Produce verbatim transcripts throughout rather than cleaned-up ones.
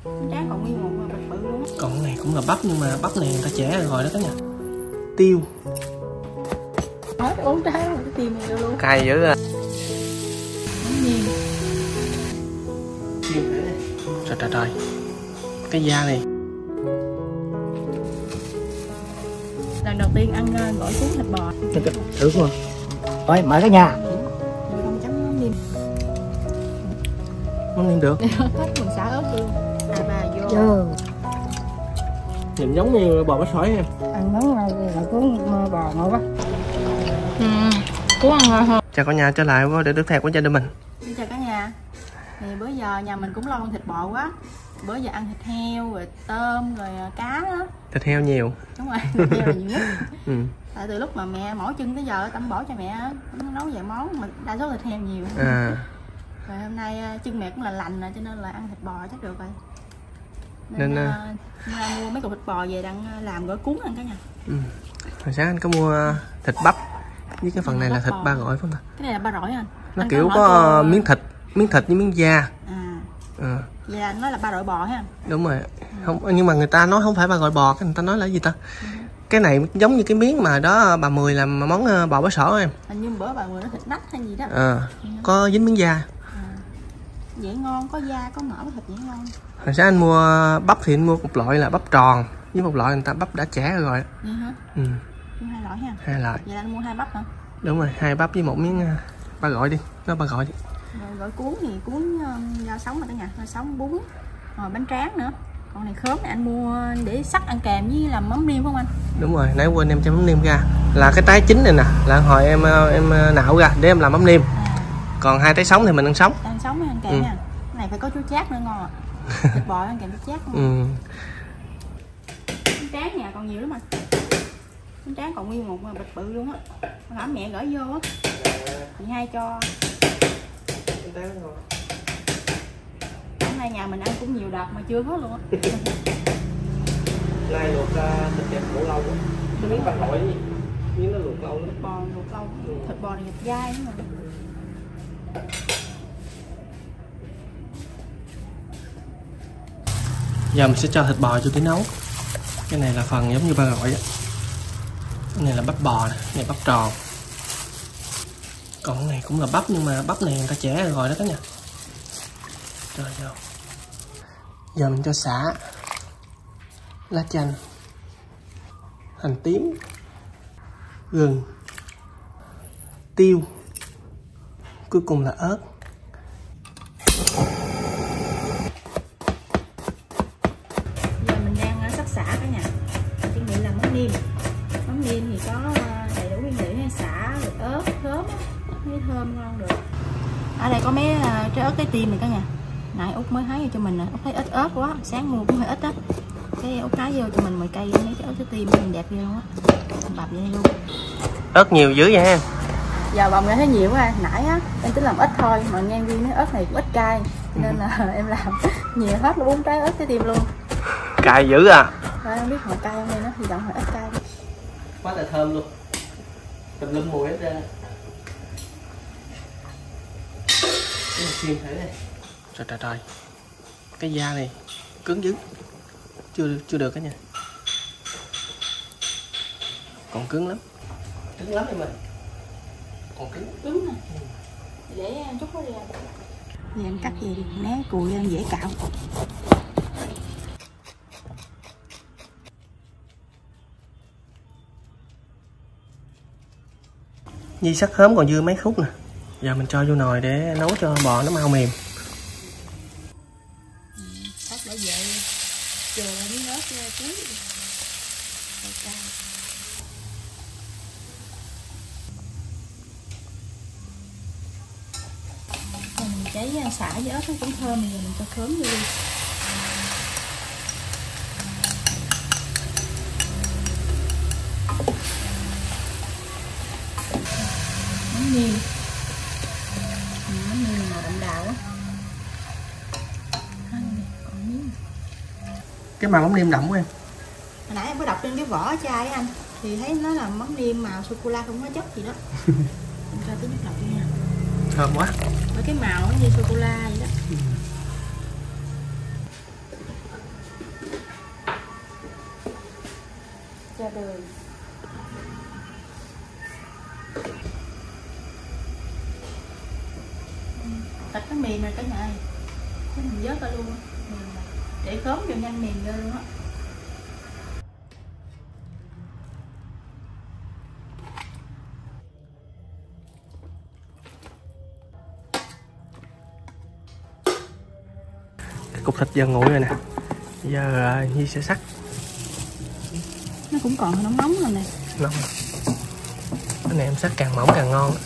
Tráng còn nguyên một mà bịch bự luôn á. Còn cái này cũng là bắp nhưng mà bắp này người ta chẻ rồi đó cả nhà. Tiêu. Hết uống trái rồi cái tim này luôn. Cay dữ à. Mắm nêm. Trời trời trời. Cái da này. Lần đầu tiên ăn uh, gỏi cuốn thịt bò. Thử không? Rồi mời cả nhà. Rồi không chấm mắm nêm. Mắm nêm được. Hết mình xả ớt luôn. À bà vô. Chưa. Nhìn giống như bò bắp sỏi em. Ăn món này là cuốn bò ngon quá. Ừ. Cuốn ăn ngon hơn. Chào cả nhà trở lại với để được thèm của gia đình mình. Xin chào cả nhà. Thì bữa giờ nhà mình cũng lo ăn thịt bò quá. Bữa giờ ăn thịt heo rồi tôm rồi cá đó. Thịt heo nhiều. Đúng rồi, thịt heo là nhiều nhất. Ừ. Tại từ lúc mà mẹ mổ chân tới giờ Tâm bỏ cho mẹ nấu vài món mà đa số thịt heo nhiều. À. Rồi hôm nay chân mẹ cũng là lành rồi cho nên là ăn thịt bò chắc được rồi. Nên, Nên uh, uh, mua mấy cục thịt bò về đang làm gỏi cuốn ăn cả nhà. Ừ. Hồi sáng anh có mua thịt bắp với cái phần này là thịt ba gỏi phải không ta? Cái này là ba rọi anh. Nó anh kiểu có, có cô... miếng thịt, miếng thịt với miếng da. À. À. Vậy là nó là ba rọi bò ha. Đúng rồi. Không, nhưng mà người ta nói không phải ba gỏi bò, người ta nói là gì ta? Ừ. Cái này giống như cái miếng mà đó bà Mười làm món bò bó sỏi em. Hình như bữa bà Mười nó thịt nách hay gì đó. À. Ừ. Có dính miếng da. À. Dễ ngon, có da, có mỡ, có thịt dễ ngon. Hồi sáng anh mua bắp thì anh mua một loại là bắp tròn với một loại người ta bắp đã chẻ rồi. Vậy hả? Ừ. Mua hai loại ha. Hai loại. Vậy là anh mua hai bắp hả? Đúng rồi, hai bắp với một miếng ba gỏi đi, nó ba gỏi đi. Rồi gỏi cuốn thì cuốn um, rau sống mà cả nhà, rau sống bún, rồi bánh tráng nữa. Còn này khóm này anh mua để sắc ăn kèm với làm mắm nêm phải không anh? Đúng rồi, nãy quên em cho mắm nêm ra. Là cái trái chín này nè, là hồi em em nạo ra để em làm mắm nêm. À. Còn hai trái sống thì mình ăn sống. Ăn sống mới ăn kèm ừ. nha. Cái này phải có chú chát nữa ngon ạ. Thịt bò ăn kèm chú chát. Ừ. Bánh tráng nhà còn nhiều lắm anh. Bánh tráng còn nguyên một bịch bự luôn á. Hồi nãy mẹ gửi vô á. Chị hai cho. Hôm nay nhà mình ăn cũng nhiều đợt mà chưa hết luôn á. Nay luộc thịt đẹp khổ lâu quá. Cái miếng bạch hội gì? Miếng nó luộc lâu lắm. Thịt bò luộc lâu. Ừ. Thịt bò này thịt dai nữa mà. Giờ mình sẽ cho thịt bò cho tí nấu. Cái này là phần giống như ba gỏi á. Cái này là bắp bò nè, cái này bắp tròn. Còn cái này cũng là bắp nhưng mà bắp này người ta chẻ rồi đó cả nhà. Trời ơi. Giờ mình cho sả, lá chanh, hành tím, gừng, tiêu, cuối cùng là ớt. Giờ mình đang sắc sả cả nhà. Chuẩn bị làm mắm nêm. Mắm nêm thì có đầy đủ nguyên liệu như sả, rồi ớt, khóm, mấy thơm ngon được. Ở đây có mấy trái ớt cái tim này cả nhà. Nãy Út mới hái cho mình nè, Út thấy ít ớt quá, sáng mua cũng hơi ít á. Cái Út hái vô cho mình mười cây mấy cái ớt cái tim mình đẹp ghê luôn á. Bập vậy luôn. Ớt nhiều dữ vậy ha. Giờ bồng lại thấy nhiều quá, nãy á em tính làm ít thôi mà nghe riêng cái ớt này cũng ít cay, cho nên là em làm nhiều hết bốn trái ớt cái tim luôn. Cay dữ à. Rồi không biết hồi cay không đây nó hy vọng hồi ít cay. Quá là thơm luôn. Tùm lum mùi hết ra. Xiên thử đây. Trời trời trời. Cái da này cứng dữ. Chưa chưa được cả nha. Còn cứng lắm. Cứng lắm em ơi. Còn cứng. Cứng nè. Ừ. Để chút nó ra. Giờ em cắt gì đi, né cùi em dễ cạo. Nhi sắc khóm còn dư mấy khúc nè. Giờ mình cho vô nồi để nấu cho bò nó mau mềm. Cắt để về chờ miếng ớt cuối. Mình cháy xả với ớt nó cũng thơm, rồi mình cho khóm vô đi. Mắm nêm, mắm nêm màu đậm đào á. Còn miếng. Cái màu mắm nêm đậm của em. Hồi nãy em có đọc trên cái vỏ chai anh thì thấy nó là mắm nêm màu sô cô la không có chất gì đó. Em cho tí nước lọc đi nha. Thơm quá. Với cái màu nó như sô cô la vậy đó. ra đời. Thịt nó mềm rồi cả nhà ơi, cái mình vớt ra luôn, mềm rồi. Để khóm vô nhanh mềm vô luôn á. Cái cục thịt giờ nguội rồi nè, giờ uh, Nhi sẽ sắc. Nó cũng còn nóng nóng rồi nè. Nóng. Cái này em sắc càng mỏng càng ngon.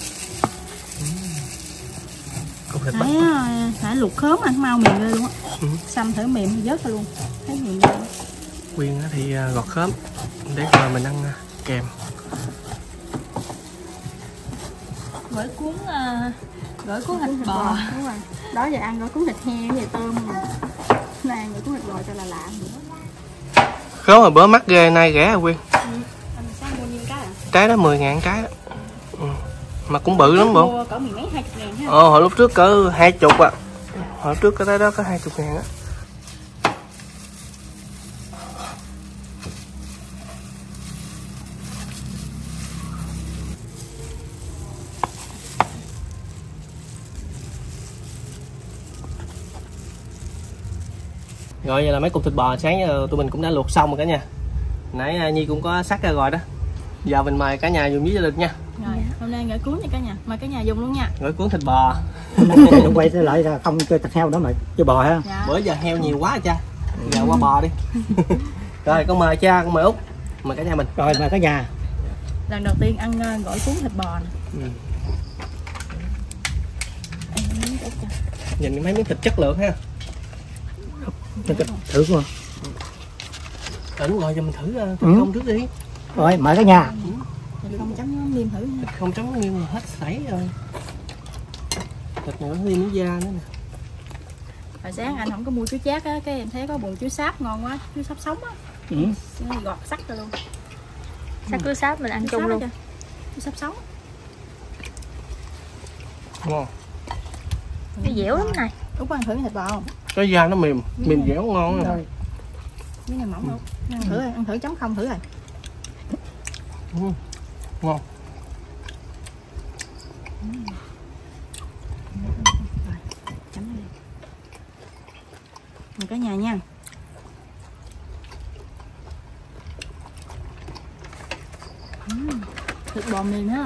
Cục thịt Hãy, hãy luộc khóm ăn mau mềm lên luôn á. Ừ. Xăm thử mềm thì vớt ra luôn. Thấy mềm lên. Quyên thì gọt khóm để rồi mình ăn kèm. Gỏi cuốn uh, gỏi cuốn thịt bò. Đúng rồi. Đó giờ ăn gỏi cuốn thịt heo với tôm rồi. Này gỏi cuốn thịt bò cho là lạ nữa. Khóm hồi bữa mắc ghê, nay rẻ rồi Quyên. Ừ. Anh sáng mua nhiêu cái à? Trái đó mười ngàn trái đó. Ừ. Mà cũng bự lắm bộ. Mua cỡ mười mấy hai chục ngàn ha. Ờ, hồi lúc trước cỡ hai chục à. Hồi lúc trước cái đó có hai chục ngàn á. Rồi vậy là mấy cục thịt bò sáng giờ tụi mình cũng đã luộc xong rồi cả nhà. Nãy Nhi cũng có sắc ra rồi đó. Giờ mình mời cả nhà dùng với gia đình nha. Rồi, hôm nay gỏi cuốn nha cả nhà, mời cả nhà dùng luôn nha. Gỏi cuốn thịt bò. Đừng quay lại là không chơi thịt heo nữa mà chơi bò ha. Dạ. Bữa giờ heo nhiều quá cha. Giờ qua bò đi. Rồi con mời cha, con mời Út, mời cả nhà mình. Rồi mời cả nhà. Lần đầu tiên ăn uh, gỏi cuốn thịt bò nè. Ừ. Nhìn mấy miếng thịt chất lượng ha. Thử coi. Tỉnh ngồi cho mình thử uh, thịt Ừ. không trước đi. Rồi mời cả nhà. Ừ. Thịt không chấm mắm nêm thử nha. Thịt không chấm mắm nêm là hết sảy rồi. Thịt này nó thêm miếng da nữa nè. Hồi sáng anh không có mua chuối chát á, cái em thấy có bùn chuối sáp ngon quá, chuối sáp sống á. Ừ. Nó gọt sắc ra luôn. Sắc cứ sáp mình ăn chung luôn. Chuối sáp sống. Ngon. Nó dẻo lắm này. Út có ăn thử thịt bò không? Cái da nó mềm, mềm dẻo ngon rồi. Cái này mỏng không? Ăn thử ăn thử chấm không thử rồi. Ừ. Ngon. Ừ. Rồi, chấm đi. Mời cả nhà nha. Ừ. Thịt bò mềm ha.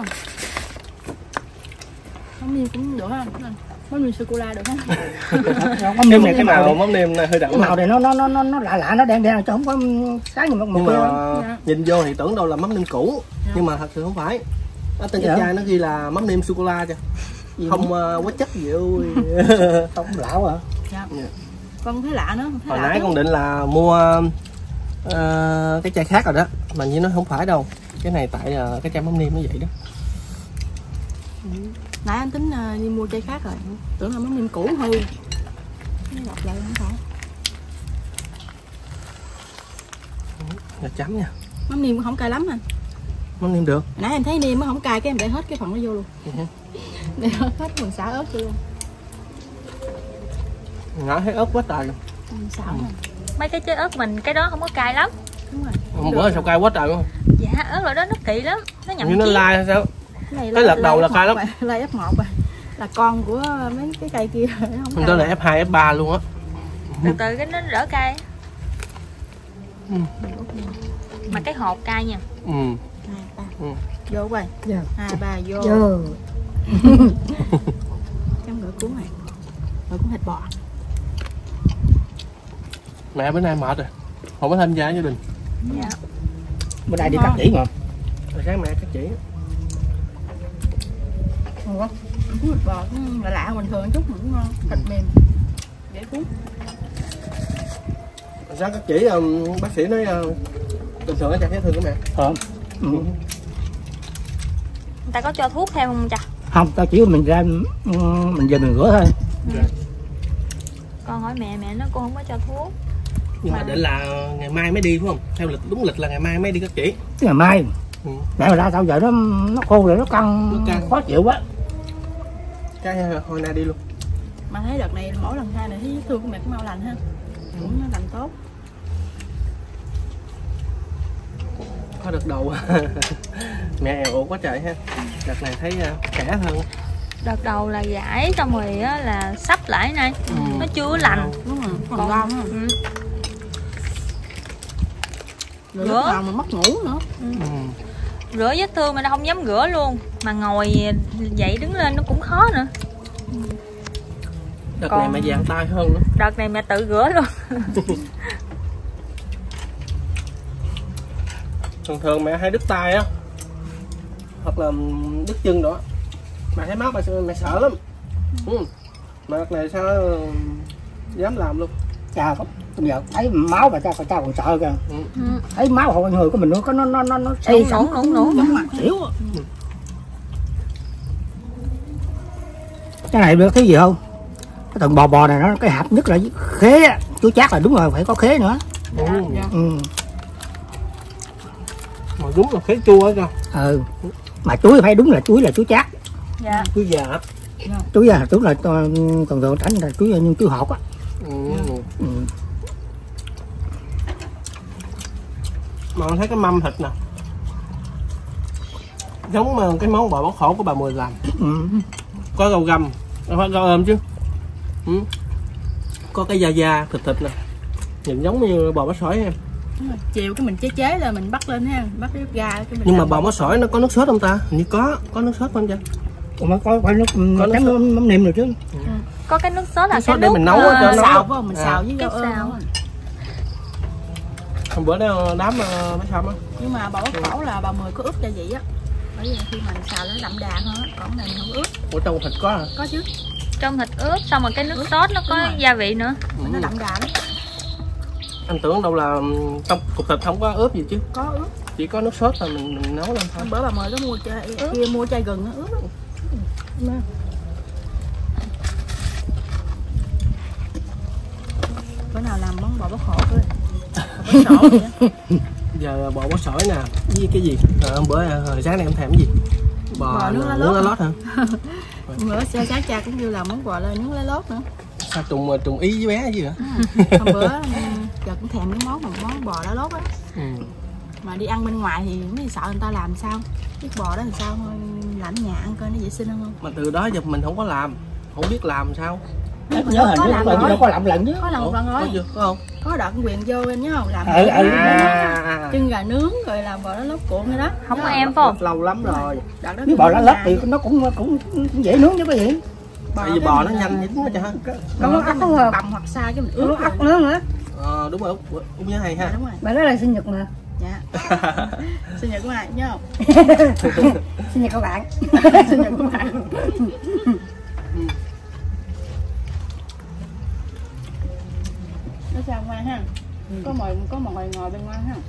Mắm nêm cũng được ha. Mắm nêm sô cô la được ha. Mắm nêm này cái màu màu mắm nêm này hơi đậm. Cái màu này nó nó nó nó nó lạ lạ, nó đen đen chứ không có sáng như một Nhưng kia. mà Dạ. nhìn vô thì tưởng đâu là mắm nêm cũ. Dạ. Nhưng mà thật sự không phải. Ở trên Dạ. cái chai nó ghi là mắm nêm sô cô la cho. Không uh, quá chất gì ơi. Không lão hả? Dạ. Dạ. Con thấy lạ nữa. Thấy Hồi lạ nãy lắm. con định là mua uh, cái chai khác rồi đó. Mà như nó không phải đâu. Cái này tại uh, cái chai mắm nêm nó vậy đó. Ừ. Nãy anh tính uh, đi mua chai khác rồi. Tưởng là mắm nêm cũ hư. Nó lọc lại không phải. Giờ chấm nha. Mắm nêm cũng không cay lắm anh. Mắm nêm được. Nãy em thấy nêm nó không cay, cái em để hết cái phần nó vô luôn. Uh-huh. Để hết phần xả ớt vô luôn. Ngã thấy ớt quá trời luôn. Phần xả Ừ. này. Mấy cái trái ớt mình cái đó không có cay lắm. Đúng rồi. Hôm bữa sao cay quá trời luôn. Dạ ớt loại đó nó kỳ lắm. Nó nhậm Như nó chí. lai hay sao? Cái, Cái lật đầu là cay lắm. Lai ép một rồi. Là con của mấy cái cây kia rồi. Không Hôm đó là ép hai, ép ba luôn á. Từ từ cái nó đỡ cay. Ừ. Mà cái hột cay nha. Ừ. Hai, ba. Ừ. Vô quay. Dạ. Hai, ba, vô. Dạ. Trong gỏi cuốn này. Gỏi cuốn thịt bò. Mẹ bữa nay mệt rồi. Không có tham gia gia đình. Dạ. Bữa nay đi cắt chỉ mà. Hồi sáng mẹ cắt chỉ. Ngon quá. Cuốn thịt bò cũng lạ lạ bình thường chút mà cũng ngon. Thịt mềm. Dễ cuốn. Hồi sáng cắt chỉ um, bác sĩ nói uh, bình thường nó chặt vết thương của mẹ. Ờ. Ừ. Người ta có cho thuốc theo không cha? Không, tao chỉ mình ra mình về mình rửa thôi. Dạ. Con hỏi mẹ, mẹ nó cô không có cho thuốc. Nhưng mà định là ngày mai mới đi phải không? Theo lịch đúng lịch là ngày mai mới đi cắt chỉ. Ngày mai. Ừ. Mẹ mà ra sao giờ nó nó khô rồi, nó căng, Nó căng. khó chịu quá. Cái hồi nay đi luôn. Mà thấy đợt này mỗi lần hai này thấy vết thương của mẹ cũng mau lành ha. Cũng nó lành tốt. có đợt đầu mẹ ẻo ổ quá trời ha. Đợt này thấy khỏe hơn. Đợt đầu là giải xong rồi á là sắp lại này, ừ. Nó chưa lành. Đúng rồi, còn, còn ngon. Ừ. Rồi lúc nào mà mất ngủ nữa. Ừ. Ừ. Rửa vết thương mà nó không dám rửa luôn, mà ngồi dậy đứng lên nó cũng khó nữa. Đợt Còn... này mẹ dàn tay hơn nữa. Đợt này mẹ tự rửa luôn. Thường thường mẹ hay đứt tay á, hoặc là đứt chân đó, mẹ thấy máu mẹ, mẹ sợ lắm. Ừ. Mà đợt này sao dám làm luôn. Cha bây giờ thấy máu mà cha cha còn sợ kìa. Ừ. Thấy máu hồi người của mình nó có nó nó nó nó xây nổ nổ nổ mặt xỉu. Ừ. Cái này được cái gì không? Cái thằng bò bò này nó cái hạt nhất là khế á, chú chắc là đúng rồi, phải có khế nữa. Ừ. Ừ. Mà đúng là khế chua kìa. Ừ. Mà chuối phải đúng là chuối là chuối chắc. Dạ. Chuối già. Chuối già chuối là còn thường tránh là chuối như chuối hột á. Ừ. Ừ. Mà con thấy cái mâm thịt nè, giống cái món bò bóc khổ của bà Mười làm. Ừ. Có rau găm, phải rau ôm chứ. Ừ. Có cái da da thịt thịt nè, nhìn giống như bò bóc sỏi em. Chiều cái mình chế chế là mình bắt lên ha, bắt cái ga cái mình. Nhưng mà bò bóc sỏi nó có nước sốt không ta? Hình như có, có nước sốt không cha? Còn có phải nước có chấm mắm nêm rồi chứ. Ừ. Có cái nước sốt là nước cái sốt nước để mình nấu uh, cho nó xào phải không? Mình à. xào với cái rau xào. Hôm bữa đó đám mấy xong á. Nhưng mà bò bóc khổ là bà Mười có ướp gia vị á. Bởi vì khi mình xào nó đậm đà hơn á, còn này mình không ướp. Ủa trong thịt có hả? Có chứ. Trong thịt ướp xong rồi cái nước ướp. Sốt nó có gia vị nữa. Ừ. Nó đậm đà lắm. Anh tưởng đâu là trong cục thịt không có ướp gì chứ. Có ướp. Chỉ có nước sốt là mình, mình nấu lên thôi. Hôm bữa bà Mười có mua chai kia mua chai gừng nó ướp á. Ừ. Bữa nào làm món bò bóc khổ thôi. Bò bóc sỏi vậy á. Giờ bò bóc sỏi nè, với cái gì? Rồi hôm bữa hồi sáng này em thèm cái gì? Bò, bò nướng lá lốt, lốt hả? Bữa sáng sáng cha cũng kêu làm món bò lên nướng lá lốt nữa. Sao trùng trùng ý với bé gì hả? À, hôm bữa giờ cũng thèm cái món một món bò lá lốt á. Ừ. Mà đi ăn bên ngoài thì mới sợ người ta làm sao, cái bò đó làm sao thôi, làm nhà ăn coi nó vệ sinh không. Mà từ đó giờ mình không có làm, không biết làm sao. Nhớ hình như nó có làm lần chứ. Có làm một lần rồi. Có, có không? Có đợt quyền vô em nhớ không? Làm ừ, ừ. À, chân gà nướng rồi làm bò lá lốt cuộn rồi đó. Không có em phải không? Lâu lắm rồi. Cái bò lá lốt thì nó cũng cũng dễ nướng chứ cái gì. Tại vì bò nó nhanh dính quá trời. Nó có ắt không bằm hoặc sao chứ mình ướp ắt nướng nữa. Ờ đúng rồi, Út Út nhớ hay ha. Đúng rồi. Mà nó là sinh nhật mà. Dạ. Sinh nhật của ai nhớ không? Sinh nhật các bạn. Sinh nhật của bạn. Nó sao ngoan ha? Có mồi có mồi ngồi bên ngoan ha.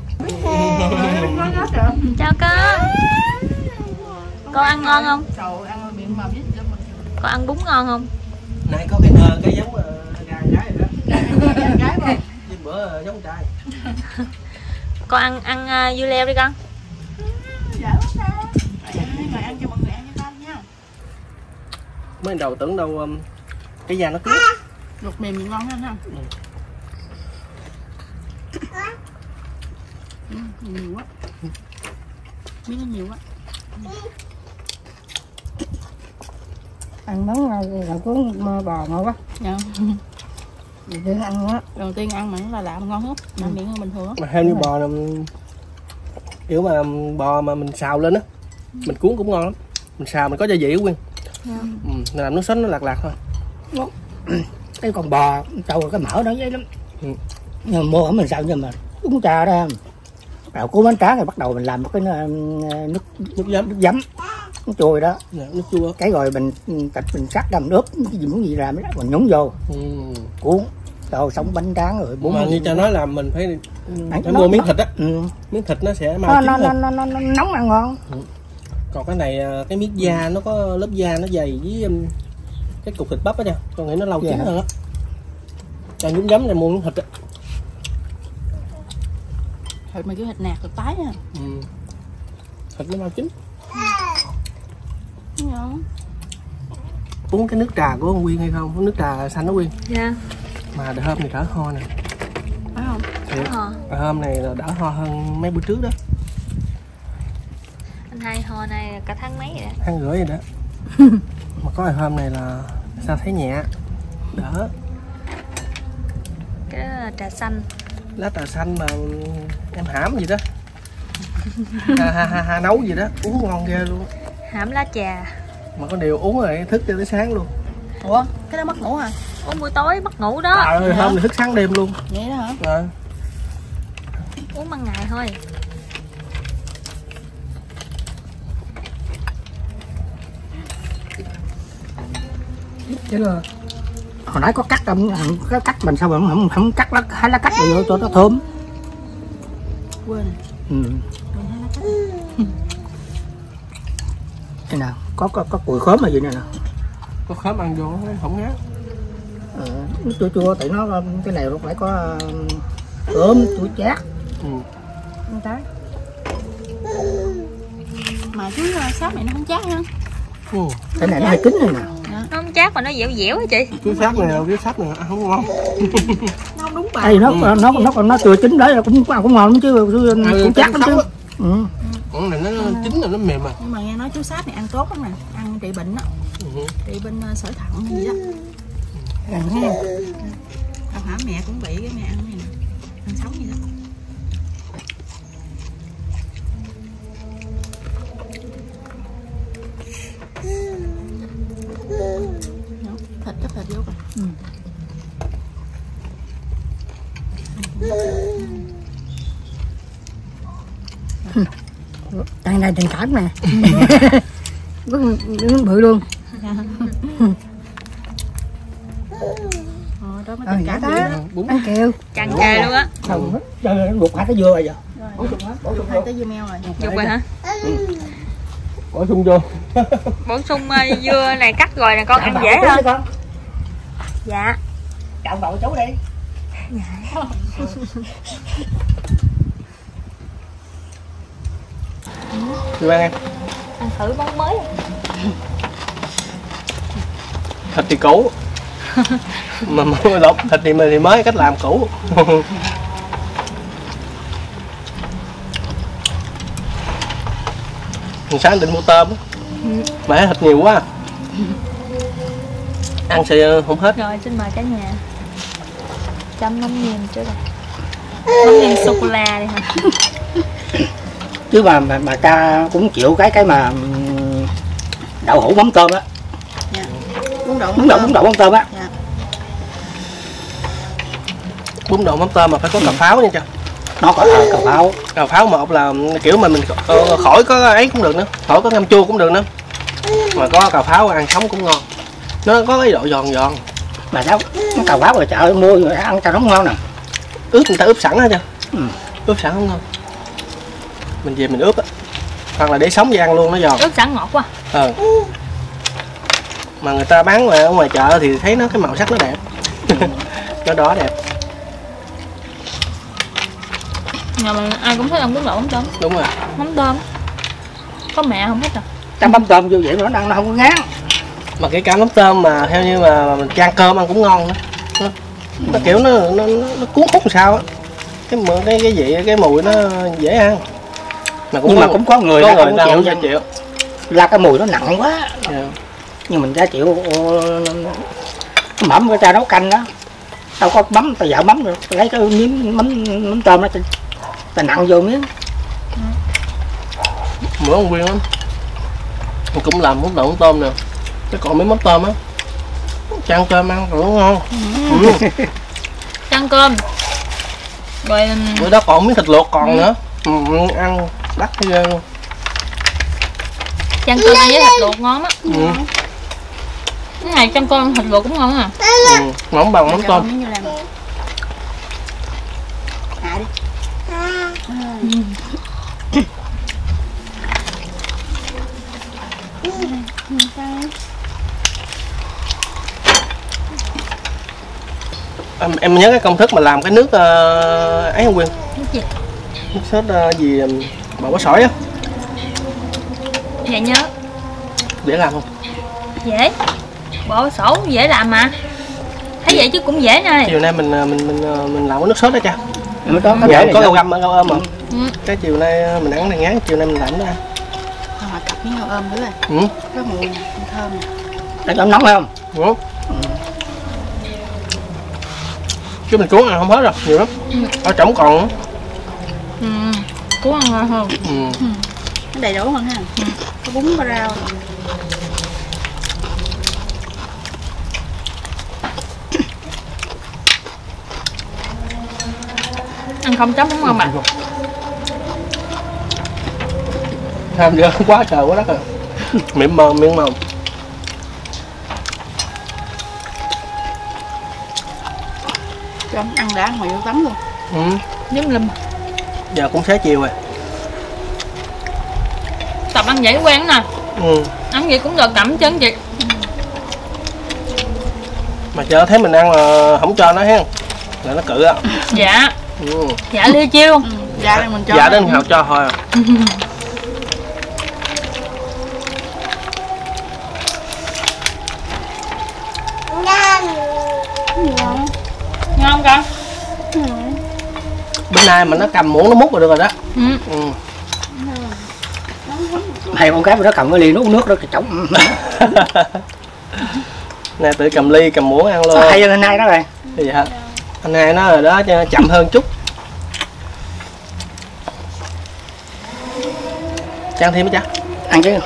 Chào con. Con ăn ngon không? Sầu ăn miệng mầm nhất. Con ăn bún ngon không? Này có cái nờ cái giống gà gái rồi đó. Gà gái không? Với bữa giống trai. Con ăn ăn uh, dưa leo đi con. Dạ sao? Rồi ăn cho mọi người ăn cho con nha. Mới đầu tưởng đâu um, cái da nó cứng. Luộc mềm thì ngon hơn ha. Ừ. Ừ, nhiều quá. Miếng nó nhiều quá. Ăn món này là cuốn bò ngon quá. Dạ. Đầu tiên ăn á. Đầu tiên ăn mà nó là lạ ngon hết. Ăn miệng hơn bình thường á. Mà theo như bò là kiểu mà bò mà mình xào lên á, mình cuốn cũng ngon lắm. Mình xào mình có gia vị Quyên. Yeah. Ừ, mình làm nước sốt nó lạc lạc thôi. Cái con bò trâu cái mỡ nó dễ lắm. Ừ. Nhưng mà mua ở mình sao nhưng mà uống trà ra. Đầu cuốn bánh tráng rồi bắt đầu mình làm một cái nước nước giấm, nước giấm. Nó chua đó. Yeah, nước chua. Cái rồi mình thịt mình cắt ra mình ướp cái gì muốn gì làm đó mình nhúng vô. Ừ. Cuốn. Rồi xong bánh tráng rồi bún. Mà như cha nói là mình phải phải nó, mua miếng thịt á. Ừ. Miếng thịt nó sẽ mau nó, chín nó, hơn. Nó, nó, nó, nó nóng ăn ngon. Ừ. Còn cái này cái miếng da nó có lớp da nó dày với cái cục thịt bắp á nha, con nghĩ nó lâu chín hơn á. Cho nhúng giấm này mua miếng thịt á. Thịt mà kiểu thịt nạc thịt tái nha. Ừ. Thịt nó mau chín. Ừ. Uống cái nước trà của ông Quyên hay không? Nước trà xanh đó Quyên. Dạ. Yeah. Mà đợt hôm này đỡ ho nè. Phải không? Đợt hôm này là đỡ ho hơn mấy bữa trước đó. hai hôm nay là cả tháng mấy rồi đó. Tháng rưỡi rồi đó. Mà có ngày hôm này là sao thấy nhẹ, đỡ. Cái đó là trà xanh. Lá trà xanh mà em hãm gì đó. ha, ha, ha, ha, nấu gì đó, uống ngon ghê luôn. Hãm lá trà. Mà có điều uống rồi thức cho tới sáng luôn. Ủa, cái đó mất ngủ hả? Uống buổi tối mất ngủ đó. Trời ơi, hôm thì thức sáng đêm luôn. Vậy đó hả? À. Uống ban ngày thôi. Chứ là hồi nãy có cắt không, có cắt mình sao mà không không, không cắt lá hai lá cắt vô cho nó thơm. Quên. Ừ. Quên hai lá cắt. Thế nào có có có cùi khóm là gì nè nè. có khóm ăn vô nó không ngán. Ờ, nó chua chua tại nó cái này nó phải có ớm chua chát. Ừ. Ăn tới. Mà chú sáp này nó không chát nha. Ừ. Cái này nó hơi cứng này nè. Nó không chát mà nó dẻo dẻo hả chị? Cái sáp này, cái sáp này ăn không ngon. Nó không đúng bà. Đây nó, ừ. nó nó nó còn nó tươi chín đấy là cũng cũng ngon lắm chứ Ừ, cũng chắc lắm chứ. Ừ. Con này nó chín rồi nó mềm à. Nhưng mà nghe nói chú sáp này ăn tốt lắm nè, ăn trị bệnh đó, Ừ. trị bên uh, sỏi thận hay gì đó. Ăn ha. Tao hả mẹ cũng bị cái mẹ ăn này nè, ăn sống gì đó. Đó, thịt chất thịt vô coi. Ừ. Đây này tình cảm nè. Rất bự luôn. Ờ, đó mới Ờ, tình dạ cảm đó. vậy đó. Bún. Ăn kêu. Chăn kề luôn á. Không, trời luộc hai cái dưa rồi giờ. Rồi, hai tới dưa meo rồi. Dục rồi hả? Bỏ sung vô. Bổ sung uh, dưa này cắt rồi nè con ăn dễ hơn. Dạ. Chọn đầu cháu đi. Chị ăn em. Ăn thử món mới. Thịt thì cũ. mà mà lộn, thịt thì thì mới, cách làm cũ. Hồi sáng định mua tôm á. Mà thấy thịt nhiều quá. Ăn sẽ không hết. Rồi xin mời cả nhà. Chấm mắm nêm trước rồi. Mắm nêm sô cô la đi hả? Chứ mà mà, mà cha cũng chịu cái cái mà ừm, đậu hũ mắm tôm á. Dạ. Bún đậu Bún đậu bún đậu mắm tôm á. Dạ. Bún đậu mắm tôm mà phải có cà pháo nha cha. Nó có ờ, cà pháo. Cà pháo một là kiểu mà mình uh, khỏi có ấy cũng được nữa, khỏi có ngâm chua cũng được nữa. Mà có cà pháo ăn sống cũng ngon. Nó có cái độ giòn giòn. Mà sao nó cà pháo rồi chợ mua rồi ăn cho nó ngon nè. Ướp người ta ướp sẵn hết cha. Ừ. Ướp sẵn không ngon. Mình về mình ướp á. Hoặc là để sống vậy ăn luôn nó giòn. Ướp sẵn ngọt quá. Ờ. Mà người ta bán ở ngoài chợ thì thấy nó cái màu sắc nó đẹp. Nó đỏ đẹp. Nhà mình ai cũng thích ăn bún đậu mắm tôm. Đúng rồi. Mắm tôm. Có mẹ không thích à? Chăm mắm tôm vô vậy mà nó ăn nó không có ngán. Mà cái cá mắm tôm mà theo như mà mình chan cơm ăn cũng ngon nữa. Nó, nó kiểu nó nó, nó cuốn hút làm sao á. Cái mùi cái cái vị cái mùi nó dễ ăn. Mà cũng Nhưng mà cũng có người có ta người không ta chịu không nha. chịu. La cái mùi nó nặng quá. Yeah. Nhưng mình ra chịu mắm người ta nấu canh đó. Đâu có mắm, ta dạo mắm được, lấy cái miếng mắm mắm tôm đó ta nặng vô miếng. Bữa ông Quyên lắm. Mình cũng làm món đậu mắm tôm nè. Cái còn mấy mắm tôm á. Chan cơm ăn cũng ngon. Ừ. Chăn cơm. Rồi Bữa đó còn miếng thịt luộc còn ừ. nữa. Ừ, ăn đắt ghê luôn. chăn cơm ăn với thịt luộc ngon á. Ừ. Cái này chăn cơm thịt luộc cũng ngon à. Ừ. Mỏng bằng mắm tôm. À đi. Ừ. Em, em nhớ cái công thức mà làm cái nước uh, ấy không Quyên? Nước gì? Nước sốt uh, gì bò bó sỏi á. Dạ nhớ. Dễ làm không? Dễ. Bộ sổ dễ làm mà. Thấy vậy chứ cũng dễ nè. Chiều nay mình mình mình mình làm cái nước sốt đó cha. Nó có Dạ, có rau găm rau ôm mà. Ừ. Cái chiều nay mình ăn này ngán, chiều nay mình làm đó ăn. miếng heo ôm nữa rồi. Ừ. Có mùi nè, thơm nè. Ăn ấm nóng phải không? Ừ. Chứ mình cuốn ăn không hết rồi, nhiều lắm. Ở trống còn. Ừ. Cuốn ăn ngon hơn. Ừ. Ừ. Nó đầy đủ hơn ha. Ừ. Có bún, có rau. Ăn không chấm đúng không bạn? Tham giờ quá trời quá đất rồi. Miệng mờ miệng màu. Cho ăn đã ăn ngoài vô tắm luôn. Ừ. Nhấm lùm. Giờ cũng xế chiều rồi. Tập ăn vậy quen nè. Ừ. Ăn vậy cũng được cảm chân chị. Mà chờ thấy mình ăn là không cho nó hen, là nó cự á. Dạ. Ừ. Dạ lia chiêu. Ừ. Dạ đây mình cho. Dạ đến nào cho thôi. Ngon. Ngon không con? Bữa nay mà nó cầm muỗng nó múc rồi được rồi đó. Ừ. Ừ. Hai con cá mà nó cầm cái ly nó uống nước đó cái trống. Nè tự cầm ly cầm muỗng ăn luôn. Hay hơn anh hai đó rồi. Thì hả? Anh hai nó rồi đó chậm hơn chút. Trang thêm chứ? Ăn chứ.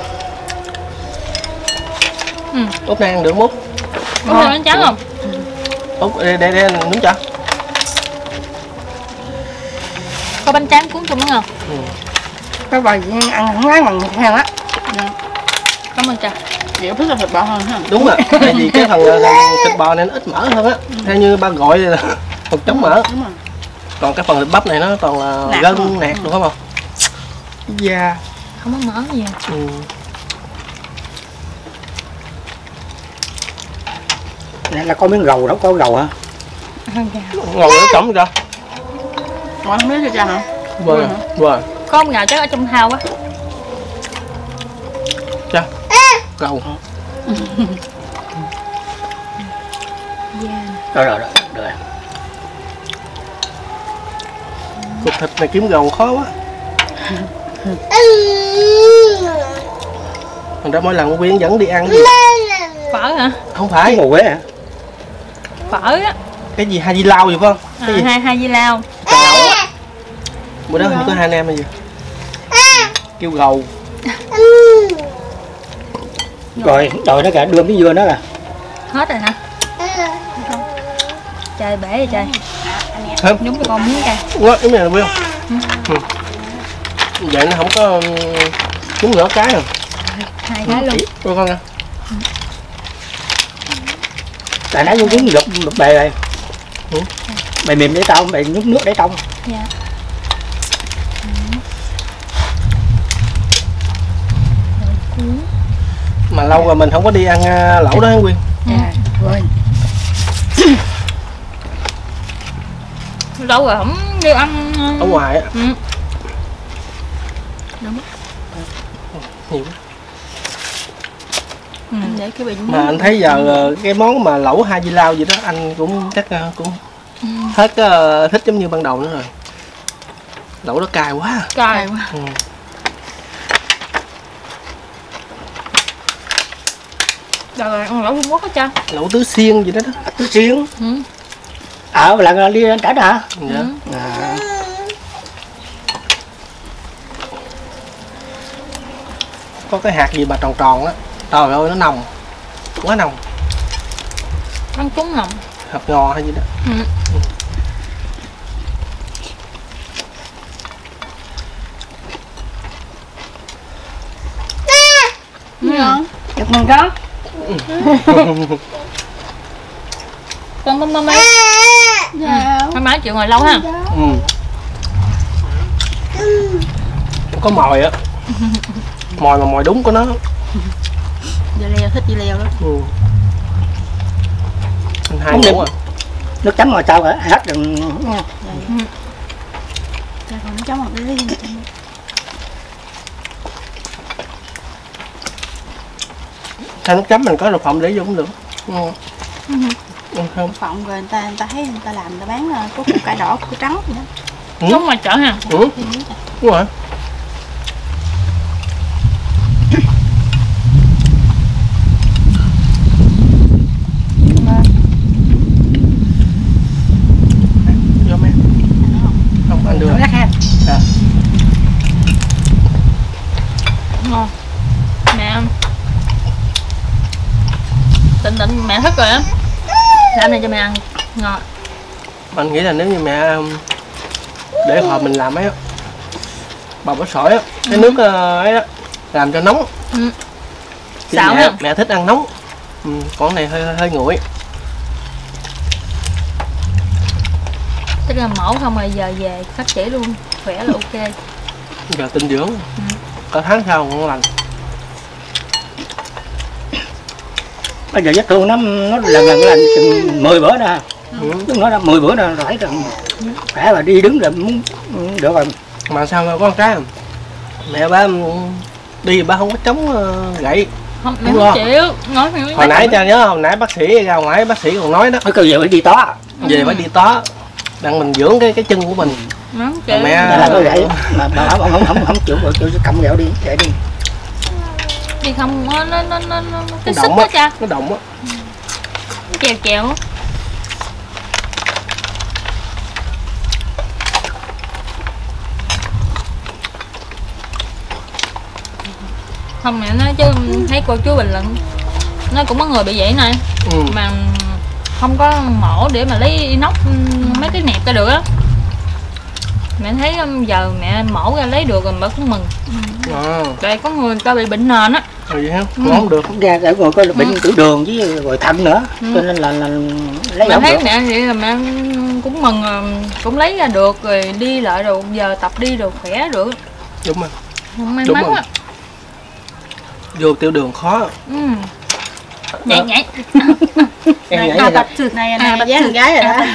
Ừ. Út này ăn được mút. Có thêm bánh tráng không? Út để để, để nướng cho. Có bánh tráng cuốn chung đúng không? Ừ. Cái bài ăn không ngán bằng heo á. Cảm ơn cha. Chị thích là thịt bò hơn ha. Đúng rồi. Tại vì cái phần uh, thịt bò này nó ít mỡ hơn á. Theo như ba gọi là phần chống mỡ. Đúng rồi. Còn cái phần thịt bắp này nó toàn là Nạc gân không? nạc đúng không? Dạ. Không có mỡ gì. Ừ. Này là có miếng gầu đó, có gầu hả? Ăn gà. Ngồi nó trống cho. Ngon không biết cho cha hả? Vâng. Vâng. Có ông nào chắc ở trong thao á. Cha. Gầu. Rồi rồi rồi. Được rồi. Cục thịt này kiếm gầu khó quá. Thành ra mỗi lần Quyên dẫn đi ăn gì? Phở hả? Không phải. Mù quế hả? Phở á. Cái gì hai di lao vậy phải không? À, Cái gì? hai hai di lao. Lẩu á. Bữa đó hình như có hai anh em hay gì? Kêu gầu. Rồi, rồi nó cả đưa miếng dưa đó à. Hết rồi hả? Trời bể rồi trời. Thơm. Nhúng cho con miếng cay. Quá, cái này là Quyên. Ừ. Vậy nó không có trúng lửa cái rồi. Hai cái luôn. Coi con nha. Tại nãy uống lục lục bề rồi. Ừ. Bề mềm để tông, bề nhúng nước để tông. Dạ. Mà lâu rồi mình không có đi ăn lẩu đó hả Quyên? Dạ. Rồi. Lâu rồi không đi ăn Ở ngoài á. Ừ. Đúng. Nhiều. Ừ. Anh để cái bình. Mà anh thấy giờ cái món mà lẩu hai di lao gì đó anh cũng chắc cũng hết uh, thích giống như ban đầu nữa rồi. Lẩu đó cay quá. Cay quá. Ừ. Rồi ăn lẩu Trung Quốc á cha. Lẩu tứ xiên gì đó đó. Tứ xiên. Ừ. Ờ, à, lần đi trả hả? Dạ. Ừ. À. Có cái hạt gì mà tròn tròn á. Trời ơi nó nồng. Quá nồng. Ăn trúng nồng. Hạt ngò hay gì đó. Ừ. Ừ. Ngon. Được ngon đó. Con mâm mâm ấy. Dạ. Mấy má chịu ngồi lâu ha. Ừ. Có mồi á. Mồi mà mồi đúng của nó. Dưa leo thích dưa leo đó. Ừ. Anh hai Không đúng được. rồi. Nước chấm mà sao hả? Hết rồi nha. Ừ. Cha còn nó chấm một cái gì. Thay nước chấm mình có đậu phộng để vô cũng được. Ừ. Ừ. Ừ, không. Phộng rồi người ta người ta thấy người ta làm người ta bán có củ cải đỏ củ trắng gì đó. Ừ. Đúng ngoài chợ ha. Ừ. Thì miếng chà. Đúng rồi. mẹ thích rồi á. Làm này cho mẹ ăn ngon. Anh nghĩ là nếu như mẹ để hồi mình làm ấy á, bào bó sỏi á, cái ừ. nước ấy đó làm cho nóng. Ừ. Xạo mẹ, mẹ thích ăn nóng. Ừ, con này hơi hơi, hơi nguội. Tức là mổ không rồi giờ về phát chỉ luôn, khỏe là ok. Giờ tinh dưỡng. Ừ. Cả tháng sau ngon lành. Bây giờ vết thương nó nó lần lần lần chừng mười bữa nè. Ừ. Chúng nó là mười bữa nè, rồi thấy rằng khỏe và đi đứng là muốn được rồi. Mà sao có con cái không? Mẹ ba đi ba không có chống gậy. Không, mẹ không chịu. Nói mẹ hồi nãy cha nhớ, hồi nãy bác sĩ ra ngoài bác sĩ còn nói đó. Cái về phải đi tó. Về ừ. phải đi tó. Đặng mình dưỡng cái cái chân của mình. Không chịu. Mẹ là cái gậy mà bà bảo không không không chịu chịu cầm gẹo đi, chạy đi. Đi không nó nó nó nó, nó cái nó sức đó cha. Nó động á. Nó chèo chèo. Không mẹ nói chứ thấy cô chú bình luận nó cũng có người bị vậy này. Ừ. Mà không có mổ để mà lấy inox mấy cái nẹp ra được á. Mẹ thấy giờ mẹ mổ ra lấy được rồi mẹ cũng mừng. À. Đây có người ta bị bệnh nền á. Rồi vậy hả? Ừ. Không được. Ra để người có bệnh tiểu đường với rồi thận nữa. Ừ. Cho nên là, là lấy mẹ thấy được. Mẹ vậy là mẹ cũng mừng, cũng lấy ra được rồi đi lại rồi giờ tập đi rồi khỏe được. Đúng rồi. May mắn á. Vô tiểu đường khó. Ừ. Nhảy nhảy. Em nhảy rồi đó. Này này à, dáng gái rồi đó.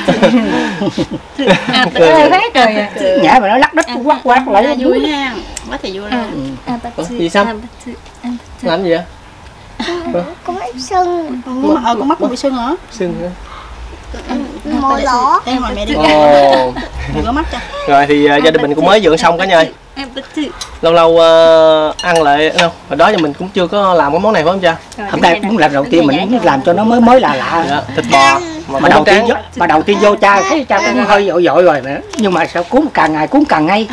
Cười hết rồi. Nhảy mà nó lắc đít quát quát lại vui ha. Quá thì vui luôn. Gì sao? Làm gì vậy? Con mắt sưng. Ờ con mắt con bị sưng hả? Sưng hả? Môi đỏ. Em hỏi mẹ đi. Ồ. Có mắt cho. Rồi thì uh, gia đình mình cũng mới dưỡng xong cả nhà ơi. Lâu lâu uh, ăn lại đâu. Hồi đó thì mình cũng chưa có làm cái món này phải không cha? Hôm nay cũng lần đầu tiên mình làm cho nó mới mới lạ lạ. Dạ, thịt bò. Mà, mà đầu tiên vô, mà đầu tiên vô cha thấy cha cũng hơi dội dội rồi nữa. Nhưng mà sao cuốn càng ngày cuốn càng ngay.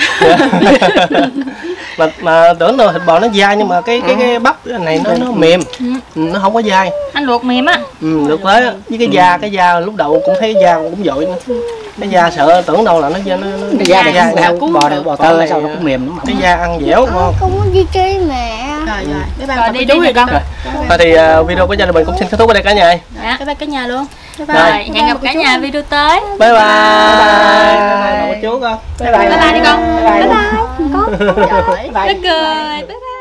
mà mà tưởng đâu thịt bò nó dai nhưng mà cái cái cái bắp này nó nó mềm. Ừ, nó không có dai. Anh luộc mềm á. Ừ, luộc tới với cái da, cái da lúc đầu cũng thấy cái da cũng dội nữa. Cái da sợ tưởng đâu là nó da nó, nó cái da này da bò này bò tơ sao nó cũng mềm lắm. Cái da ăn dẻo ngon. Con muốn đi chơi mẹ. Rồi rồi. Bye bye. Rồi đi chú rồi con. Thôi thì uh, video của gia đình mình cũng xin kết thúc ở đây cả nhà ơi. Dạ. Bye bye cả nhà luôn. Bye bye. Rồi, hẹn gặp cả nhà video tới. Bye bye. Bye bye chú con. Bye bye. Bye bye đi con. Bye bye. Con. Nó cười. Bye bye.